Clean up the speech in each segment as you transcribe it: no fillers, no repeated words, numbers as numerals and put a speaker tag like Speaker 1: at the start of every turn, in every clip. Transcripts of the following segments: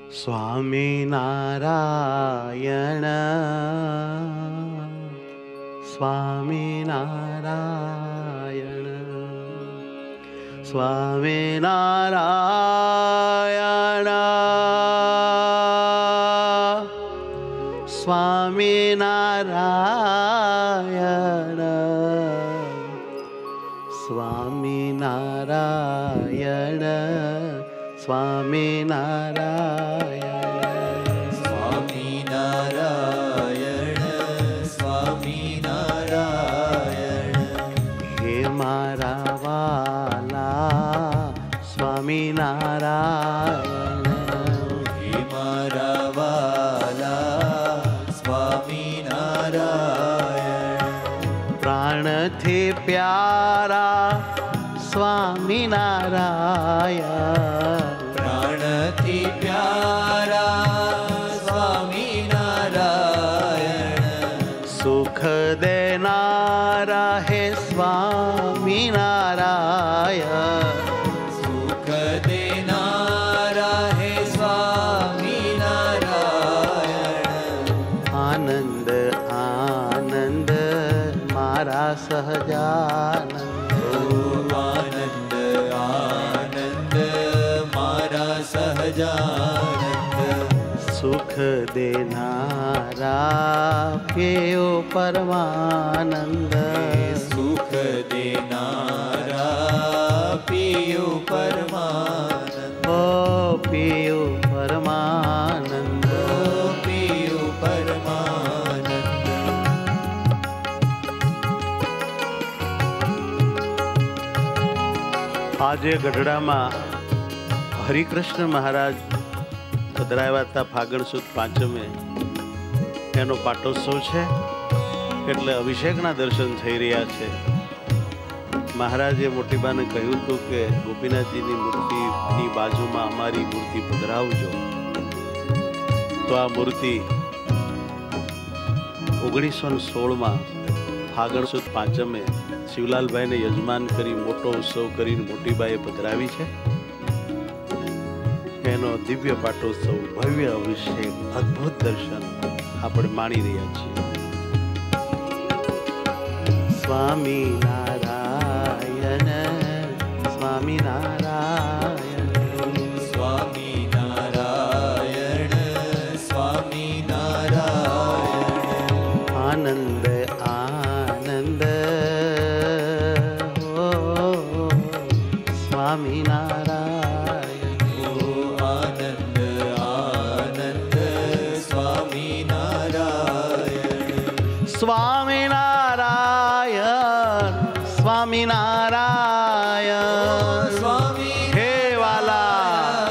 Speaker 1: સ્વામિનારાયણ સ્વામિનારાયણ સ્વામિનારાયણ સ્વામિનારાયણ સ્વામિનારાયણ સ્વામિનારાયણ
Speaker 2: સ્વામિનારાયણ સ્વામિનારાયણ
Speaker 1: હે મારા વાલા સ્વામિનારાયણ
Speaker 2: હે મારા વાલા સ્વામિનારાયણ
Speaker 1: પ્રાણથી પ્યારા સ્વામિનારાયણ
Speaker 2: પ્રાણથી પ્યારા સ્વામિનારાયણ
Speaker 1: સુખ દેનારા હે સ્વામિનારાયણ
Speaker 2: સુખ દેનારા હે સ્વામિનારાયણ
Speaker 1: આનંદ આનંદ મારા સહજાનંદ
Speaker 2: આનંદ આનંદ મારા સહજાનંદ
Speaker 1: સુખ દેનારા પેયો પરમાનંદ
Speaker 2: સુખ દેનારા પિયો પરમાનંદ
Speaker 1: ઓ પેયો પરમાનંદ
Speaker 2: પિયો પરમાનંદ
Speaker 1: આજે ગઢડામાં હરિકૃષ્ણ મહારાજ પધરાવ્યા હતા ફાગણ સુદ પાંચમે એનો પાટોત્સવ છે એટલે અભિષેકના દર્શન થઈ રહ્યા છે. મહારાજે મોટીબાને કહ્યું હતું કે ગોપીનાથજીની મૂર્તિની બાજુમાં અમારી મૂર્તિ પધરાવજો. તો આ મૂર્તિ 1916માં ફાગણ સુદ પાંચમે શિવલાલભાઈને યજમાન કરી મોટો ઉત્સવ કરીને મોટીબાએ પધરાવી છે. એનો દિવ્ય પાટોત્સવ, ભવ્ય અભિષેક, અદ્ભુત દર્શન આપણે માણી રહ્યા છીએ. સ્વામિનારાયણ સ્વામિનારાયણ
Speaker 2: સ્વામિનારાયણ સ્વામિનારાયણ
Speaker 1: આનંદ આનંદ ઓ સ્વામિનારાયણ
Speaker 2: આનંદ આનંદ સ્વામિનારાયણ
Speaker 1: સ્વામિનારાયણ સ્વામિનારાયણ
Speaker 2: સ્વામી
Speaker 1: હે વાલા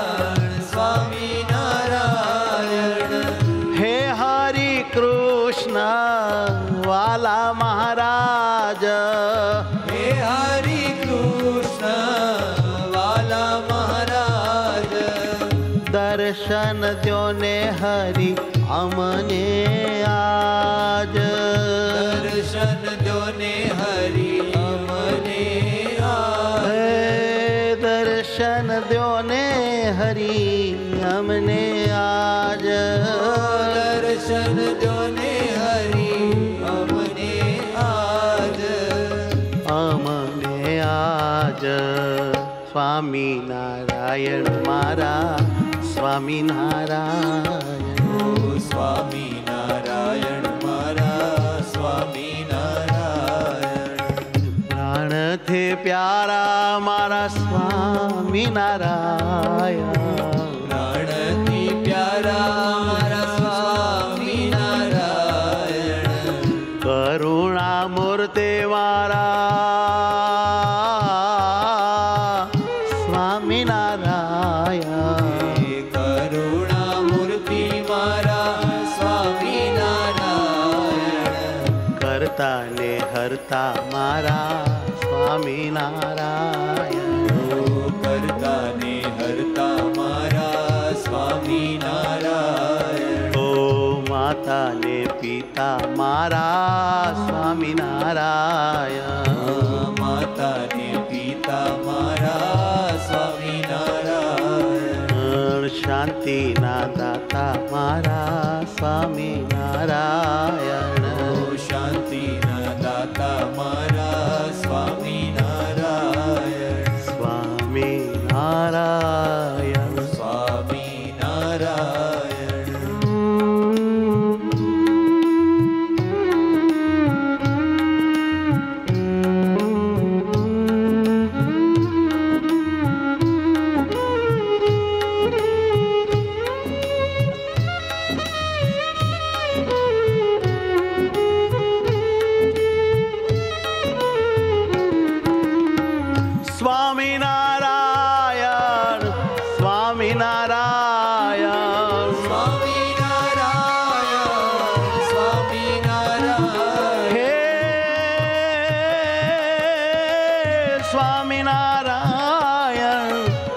Speaker 2: સ્વામિનારાયણ
Speaker 1: હે હરિ કૃષ્ણ વાલા મહારાજ
Speaker 2: હે હરિ કૃષ્ણ વાલા મહારાજ
Speaker 1: દર્શન દ્યો ને હરિ અમને આજ
Speaker 2: દર્શન દો ને હરિ અમને આજ
Speaker 1: હે દર્શન દ્યો ને હરિ અમને આજ
Speaker 2: દર્શન દો ને હરિ અમને આજ
Speaker 1: અમને આજ સ્વામિનારાયણ મારા સ્વામિનારાયણ
Speaker 2: સ્વામિનારાયણ મારા સ્વામિનારાયણ
Speaker 1: પ્રાણથી પ્યારા મારા સ્વામિનારાયણ
Speaker 2: પ્રાણથી પ્યારા મારા સ્વામિનારાયણ
Speaker 1: કરુણા મૂર્તિ મારા સ્વામિનારાયણ
Speaker 2: કરુણા મૂર્તિ મારા સ્વામિનારાયણ
Speaker 1: કરતા ને હરતા મારા સ્વામિનારાયણ
Speaker 2: કરતા ને હરતા મારા સ્વામિનારાયણ
Speaker 1: ઓ માતા ને પિતા મારા સ્વામિનારાયણ
Speaker 2: માતા ને પિતા મારા સ્વામિનારાયણ
Speaker 1: શાંતિના દાતા મારા સ્વામિનારાયણ.
Speaker 2: શાંતિના દાતા મારા સ્વામિનારાયણ.
Speaker 1: સ્વામિનારાયણ.
Speaker 2: સ્વામિનારાયણ.
Speaker 1: સ્વામિનારાયણ. સ્વામિનારાયણ.
Speaker 2: સ્વામિનારાયણ. સ્વામિનારાયણ.
Speaker 1: હે સ્વામિનારાયણ.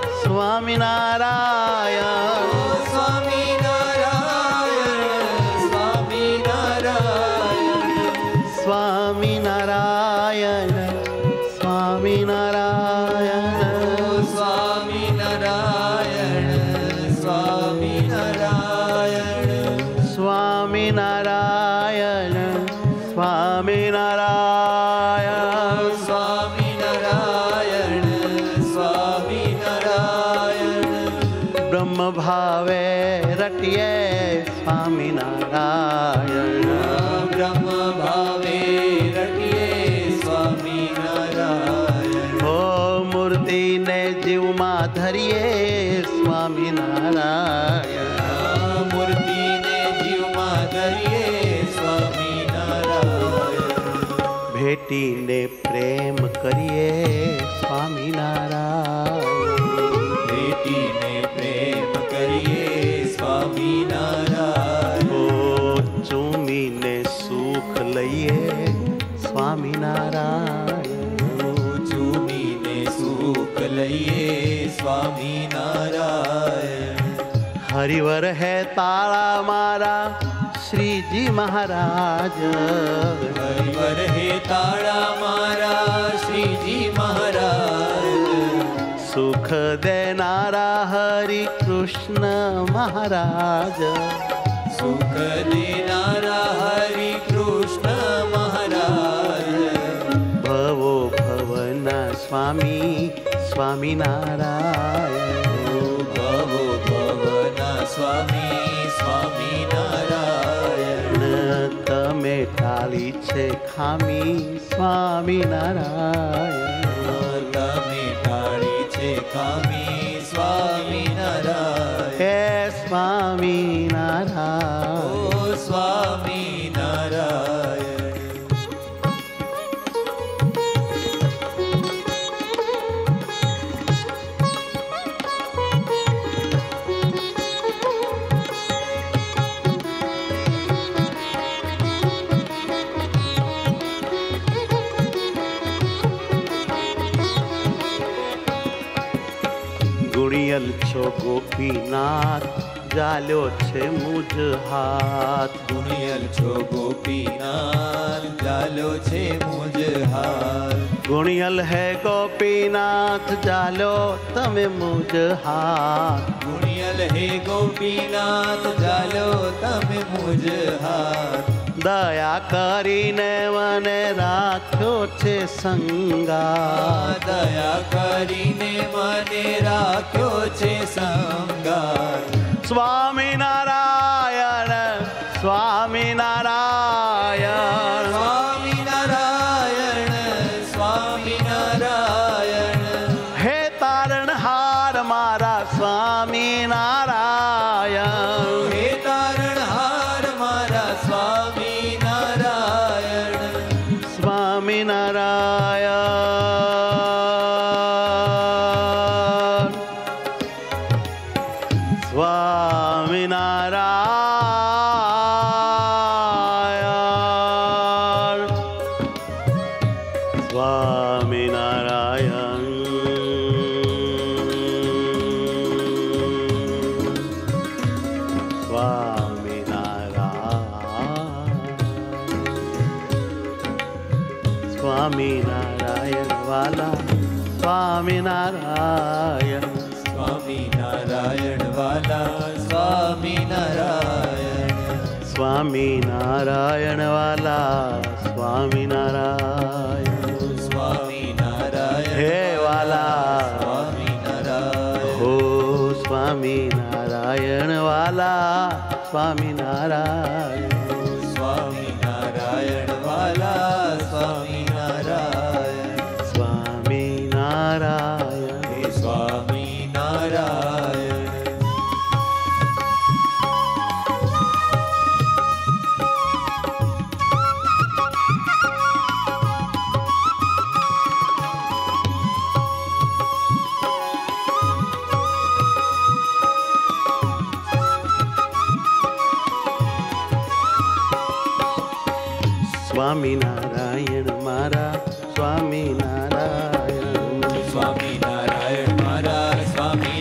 Speaker 1: સ્વામિનારાયણ.
Speaker 2: સ્વામિનારાયણ. સ્વામિનારાયણ.
Speaker 1: સ્વામિનારાયણ.
Speaker 2: સ્વામિનારાયણ. સ્વામિનારાયણ.
Speaker 1: સ્વામિનારાયણ.
Speaker 2: સ્વામિનારાયણ. સ્વામિનારાયણ.
Speaker 1: બ્રહ્મ ભાવે રટીએ સ્વામિનારાયણ.
Speaker 2: બ્રહ્મ ભાવે રટીએ સ્વામિનારાયણ.
Speaker 1: ઓ મૂર્તિને જીવમાં ધરીએ સ્વામિનારાયણ.
Speaker 2: મૂર્તિને જીવમાં ધરીએ સ્વામિનારાયણ.
Speaker 1: ભેટીને પ્રેમ કરીએ સ્વામિનારાયણ.
Speaker 2: ભેટીને પ્રેમ કરીએ સ્વામિનારાયણ.
Speaker 1: ઓ ચૂમીને સુખ લઈએ સ્વામિનારાયણ.
Speaker 2: ચૂમીને સુખ લઈએ સ્વામિનારાયણ.
Speaker 1: હરિવર હે તાળા મારા શ્રીજી મહારાજ.
Speaker 2: હરિવર હે તાળા મારા શ્રીજી મહારાજ.
Speaker 1: સુખ દેનારા હરિ કૃષ્ણ મહારાજ.
Speaker 2: સુખ દેનારા હરિ કૃષ્ણ મહારાજ.
Speaker 1: ભવો ભવના સ્વામી સ્વામિનારાયણ.
Speaker 2: ભવો ભવના સ્વામી સ્વામિનારાયણ.
Speaker 1: તમે ટાળી છે ખામી સ્વામિનારાયણ.
Speaker 2: તમે ટાળી છે ખામી સ્વામિનારાયણ.
Speaker 1: હે સ્વામિનારાયણ.
Speaker 2: ઓ સ્વામિનારાયણ.
Speaker 1: ગુણિયલ છો ગોપીનાથ જાલ્યો છે મુજ હાથ.
Speaker 2: ગુણિયલ છો ગોપીનાથ ચાલો છે મુજ હાથ.
Speaker 1: ગુણિયલ હે ગોપીનાથ જાલ્યો તમે મુજ હાથ.
Speaker 2: ગુણિયલ હે ગોપીનાથ ચાલો તમે મુજ હાથ.
Speaker 1: દયા કરીને મને રાખ્યો છે સંગાત.
Speaker 2: દયા કરીને મને રાખ્યો છે સંગાત.
Speaker 1: સ્વામિનારાયણ. સ્વામિનારાયણ.
Speaker 2: સ્વામિનારાયણ. સ્વામિનારાયણ.
Speaker 1: હે તારણહાર મારા સ્વામિનારાયણ.
Speaker 2: હે તારણહાર મારા સ્વામિનારાયણ.
Speaker 1: સ્વામિનારાયણ. સ્વામિનારાયણ. સ્વામિનારાયણ. સ્વામિનારાયણ વાલા સ્વામિનારાયણ.
Speaker 2: સ્વામિનારાયણ નારાયણ વાલા સ્વામી નારાયણ.
Speaker 1: સ્વામી નારાયણ વાલા સ્વામી નારાયણ.
Speaker 2: સ્વામી નારાયણ
Speaker 1: હે વાલા
Speaker 2: સ્વામી નારાયણ.
Speaker 1: હો સ્વામી નારાયણ વાલા સ્વામી નારાયણ.
Speaker 2: સ્વામી નારાયણ વાલા સ્વામી નારાયણ.
Speaker 1: સ્વામી નારાયણ.
Speaker 2: હે સ્વામી નારાયણ.
Speaker 1: સ્વામી નારાયણ મારા સ્વામી નારાયણ.
Speaker 2: સ્વામી નારાયણ મારા સ્વામી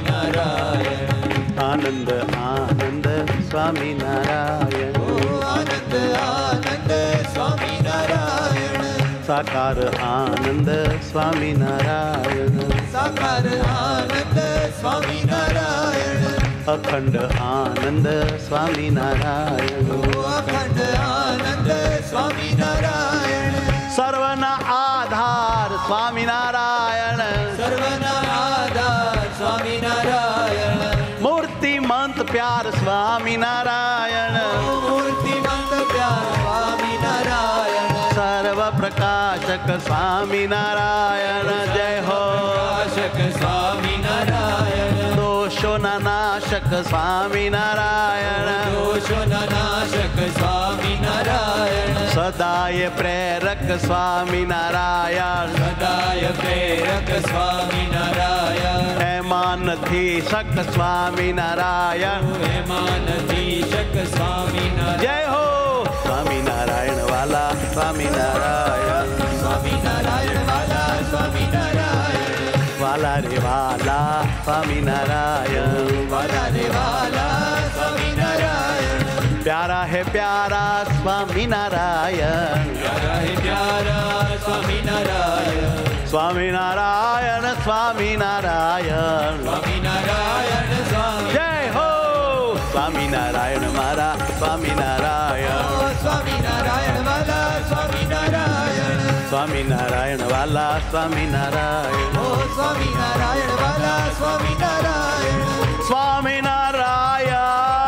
Speaker 2: નારાયણ.
Speaker 1: આનંદ આનંદ સ્વામી નારાયણ.
Speaker 2: ઓ આનંદ આનંદ સ્વામી નારાયણ.
Speaker 1: સાકાર આનંદ સ્વામી નારાયણ.
Speaker 2: સાકાર આનંદ સ્વામી નારાયણ.
Speaker 1: અખંડ આનંદ સ્વામી નારાયણ.
Speaker 2: ઓ અખંડ આનંદ સ્વામી નારાયણ.
Speaker 1: સર્વના આધાર સ્વામી નારાયણ.
Speaker 2: સર્વના આધાર સ્વામી નારાયણ.
Speaker 1: મૂર્તિમંત પ્યાર સ્વામી નારાયણ.
Speaker 2: મૂર્તિમંત પ્યાર સ્વામી નારાયણ.
Speaker 1: સર્વ પ્રકાશક સ્વામી નારાયણ. જય હો
Speaker 2: પ્રકાશક સ્વામી નારાયણ.
Speaker 1: દોષોના નાશક સ્વામી નારાયણ.
Speaker 2: દોષોના નાશક સ્વામી નારાયણ.
Speaker 1: સદાય પ્રેરક સ્વામી નારાયણ.
Speaker 2: સદાય પ્રેરક સ્વામી નારાયણ.
Speaker 1: એમાં નથી શક સ્વામી નારાયણ.
Speaker 2: એમાં નથી શક સ્વામી નારાયણ.
Speaker 1: જય હો સ્વામી નારાયણ વાલા સ્વામી નારાયણ.
Speaker 2: સ્વામી નારાયણ વાલા સ્વામી નારાયણ.
Speaker 1: વાલા રે વાલા સ્વામી નારાયણ.
Speaker 2: વાલા રે વાલા સ્વામી નારાયણ.
Speaker 1: પ્યારા હે પ્યારા સ્વામી નારાયણ.
Speaker 2: પ્યારા હે પ્યારા સ્વામી નારાયણ.
Speaker 1: સ્વામી નારાયણ સ્વામી નારાયણ.
Speaker 2: સ્વામી નારાયણ સ્વામી.
Speaker 1: જય હો સ્વામી નારાયણ મારા સ્વામી નારાયણ.
Speaker 2: ઓ સ્વામી નારાયણ વાલા સ્વામી નારાયણ.
Speaker 1: સ્વામી નારાયણ વાલા સ્વામી નારાયણ.
Speaker 2: ઓ સ્વામી નારાયણ વાલા સ્વામી નારાયણ.
Speaker 1: સ્વામી નારાયણ.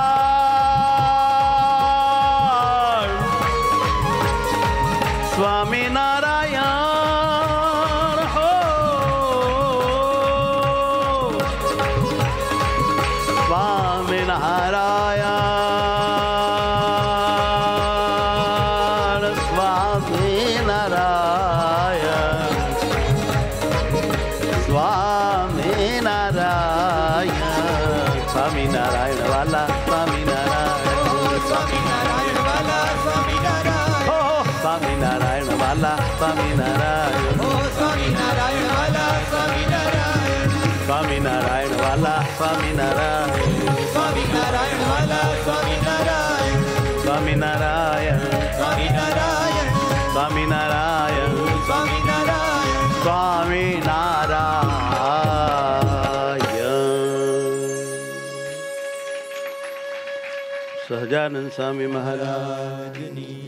Speaker 1: સ્વામી નારાયણ. હો સ્વામી નારાયણ. સ્વામી નારાયણ. સ્વામી નારાયણ. સ્વામી નારાયણ વાલા સ્વામી નારાયણ.
Speaker 2: ઓ સ્વામી નારાયણ વાલા સ્વામી નારાયણ.
Speaker 1: હો સ્વામી નારાયણ વાલા સ્વામી નારાયણ.
Speaker 2: ઓ સ્વામી નારાયણ વાલા સ્વામી નારાયણ.
Speaker 1: સ્વામી નારાયણ વાલા સ્વામી નારાયણ.
Speaker 2: સ્વામી નારાયણ વાલા સ્વામી નારાયણ.
Speaker 1: સ્વામી નારાયણ.
Speaker 2: સ્વામી નારાયણ.
Speaker 1: સ્વામી નારાયણ.
Speaker 2: સ્વામી નારાયણ.
Speaker 1: સ્વામી નારાયણ. સહજાનંદ સ્વામી મહારાજ.
Speaker 2: રાજની